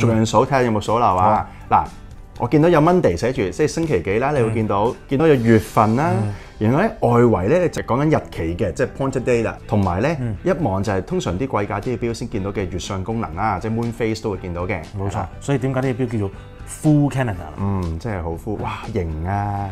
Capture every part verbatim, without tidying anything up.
逐樣數睇下有冇數漏啊。嗱，我見到有 Monday 寫住，即係星期幾啦，你會見到見到有月份啦。然後咧外圍咧就講緊日期嘅，即係 pointed day 啦。同埋咧一望就係通常啲貴價啲嘅錶先見到嘅月相功能啦，即係 moon phase 都會見到嘅。 冇錯，所以點解呢隻錶叫做 full calendar？ 嗯，真係好 full，哇型啊！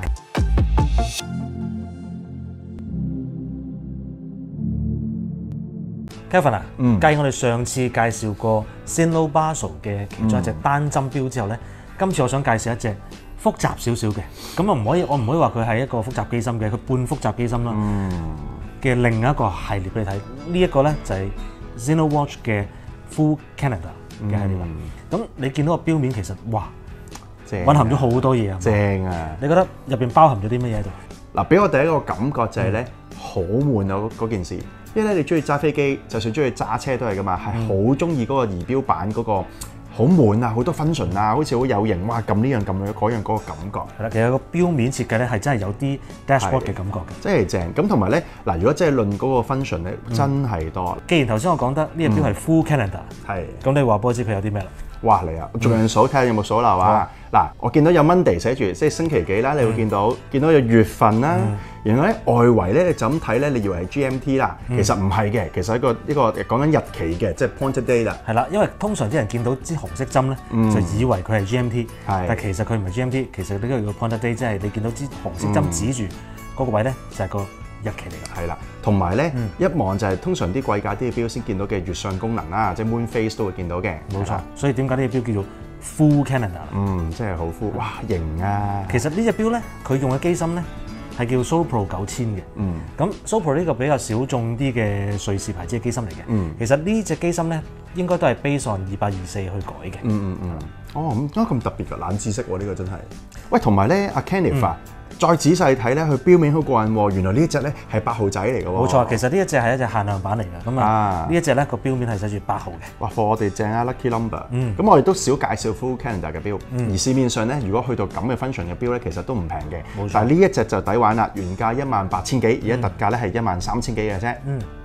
Kevin 啊， 嗯， 繼我哋上次介紹過 Sino Basel 嘅其中一隻單針錶之後咧，今次我想介紹一隻複雜少少嘅，咁啊唔可以，我唔可以話佢係一個複雜機芯嘅，佢半複雜機芯啦嘅另一個系列俾你睇。呢一個咧就係 Sino Watch 嘅 Full Calendar 嘅系列啦。咁你見到個錶面其實哇， 正蘊含咗好多嘢啊！ 正啊！ 你覺得入邊包含咗啲乜嘢喺度？ 嗱，俾我第一個感覺就係咧，好悶啊嗰件事。因為咧，你中意揸飛機，就算中意揸車都係噶嘛，係好中意嗰個儀錶板嗰個好滿啊，好多 function 啊，好似好有型，哇！撳呢樣撳嗰樣嗰樣嗰個感覺。係啦，其實個錶面設計咧係真係有啲 dashboard 嘅感覺嘅， 真係正。咁同埋咧，嗱，如果真係論嗰個 function 咧，真係多。 既然頭先我講得呢隻錶係 full calendar， 係， 咁你話俾我知佢有啲咩啦？ 哇嚟啊！逐樣數睇下有冇數漏啊！嗱，我見到有 Monday 寫住，即係星期幾啦，你會見到見到有月份啦。然後咧外圍咧，你就咁睇咧，你以為係 G M T 啦，其實唔係嘅，其實係一個一個講緊日期嘅，即係 pointed day 啦。 係啦，因為通常啲人見到支紅色針咧，就以為佢係 G M T，但其實佢唔係 G M T，其實呢個叫 pointed day，即係你見到支紅色針指住嗰個位咧，就係個日期嚟㗎。係啦， 同埋咧一望就係通常啲貴價啲嘅錶先見到嘅月相功能啦，即係 moon phase 都會見到嘅。 冇錯，所以點解呢隻錶叫做 full calendar？ 嗯，真係好 full，哇型啊！ 其實呢隻錶咧，佢用嘅機芯咧係叫 Sopro 九千嘅。嗯，咁 Sopro 呢個比較小眾啲嘅瑞士牌子嘅機芯嚟嘅。嗯，其實呢隻機芯咧應該都係 base on 二八二四去改嘅。 嗯嗯嗯。哦，咁點解咁特別㗎？冷知識喎，呢個真係。喂，同埋咧，阿 Kenneth 啊。再仔細睇咧，佢錶面好過癮喎。原來呢一隻咧係八號仔嚟嘅喎。 冇錯，其實呢一隻係一隻限量版嚟嘅。咁啊，呢一隻咧個錶面係寫住八號嘅。 哇，貨我哋正啊 ，lucky number。嗯。咁我哋都少介紹 full calendar 嘅錶，而市面上咧，如果去到咁嘅 function 嘅錶咧，其實都唔平嘅。冇錯。但係呢一隻就抵玩啦，原價一萬八千幾，而家特價咧係一萬三千幾嘅啫。嗯。